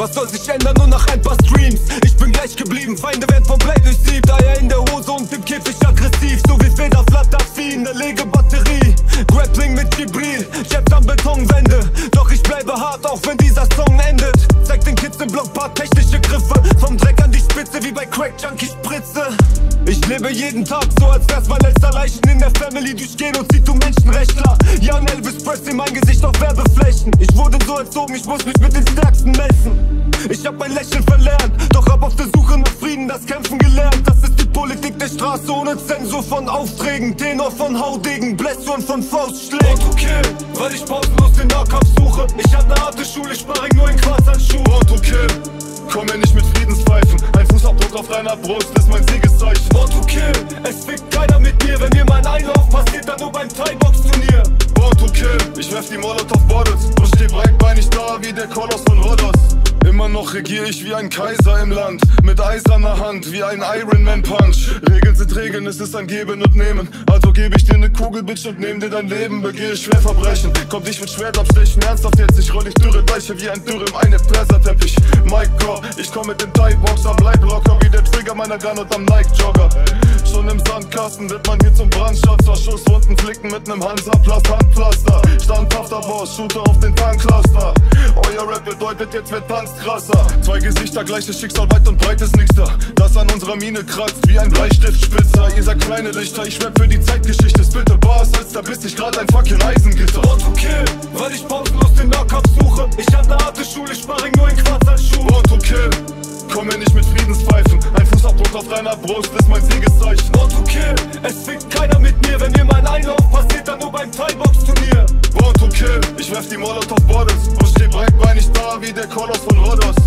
Was soll sich ändern? Nur nach ein paar Streams. Ich bin gleich geblieben, Feinde werden vom Play durchsiebt. Eier in der Hose und im Käfig aggressiv. So wie Federflattervieh in der Legebatterie. Grappling mit Gibril, Jabs am Betonwände. Doch ich bleibe hart, auch wenn dieser Song endet. Zeig den Kids im Block paar technische Griffe. Vom Dreck an die Spitze wie bei Crack Junkie Spritze. Ich lebe jeden Tag so, als wär's mein letzter. Leichen in der Family durch Genozid, du Menschenrechtler. Young Elvis Presley, mein Gesicht auf Werbeflächen. Ich wurde so erzogen, ich muss mich mit den Stärksten messen. Ich hab mein Lächeln verlernt, doch hab auf der Suche nach Frieden das Kämpfen gelernt. Das ist die Politik der Straße ohne Zensur von Aufträgen. Tenor von Haudegen, Blässuren von Faustschlägen. Born to kill, weil ich pausenlos den Nahkampf suche. Ich hab ne harte Schule, Sparring nur in Quarzhandschuhen. Born to kill, komm mir nicht mit Friedenspfeifen. Ein Fußabdruck auf deiner Brust ist mein Siegeszeichen. Born to kill, es fickt keiner mit mir. Wenn mir mein Einlauf passiert, dann nur beim Thai-Box-Turnier. Born to kill, ich werf die Molotov-Bottles und steh breitbeinig da wie der Koloss von Rhodos. Immer noch regier ich wie ein Kaiser im Land, mit eiserner Hand wie ein Ironman-Punch. Regeln sind Regeln, es ist ein Geben und Nehmen. Also gebe ich dir ne Kugel, Bitch, und nehm dir dein Leben. Begehe ich Schwerverbrechen, kommt ich mit Schwert abstechen. Ernsthaft jetzt, ich roll dich dürre Deiche wie ein Dürrem, eine Bläserteppich. Mike Gore, ich komm mit dem Thai-Boxer, bleib locker wie der Trigger meiner Gun und am Nike-Jogger. Schon im Sandkasten wird man hier zum Brandschatzer. Schusswunden flicken mit nem Hansa-Handpflaster. Standhafter Boss, Shooter auf den Tankcluster. Euer Rap bedeutet, jetzt wird Tanz krasser. Zwei Gesichter, gleiches Schicksal, weit und breit ist nix da. Das an unserer Mine kratzt wie ein Bleistiftspitzer. Ihr seid kleine Lichter, ich rap für die Zeitgeschichte. Spitte Bars, als da bist ich grad ein fucking Eisengitter. Born to kill, weil ich pausenlos den Nahkampf suche. Ich hab ne harte Schule, Sparring nur in Quarzhandschuhen. Born to kill, komm mir nicht mit Friedenspfeifen. Ein Fußabdruck auf deiner Brust ist mein Siegeszeichen. Born to kill, es fickt keiner mit mir. Wenn mir mein Einlauf passiert, dann nur beim Thai-Box-Turnier. Born to kill, ich werf die Molotov-Bottles und steh breitbeinig da wie der Koloss von Rhodos.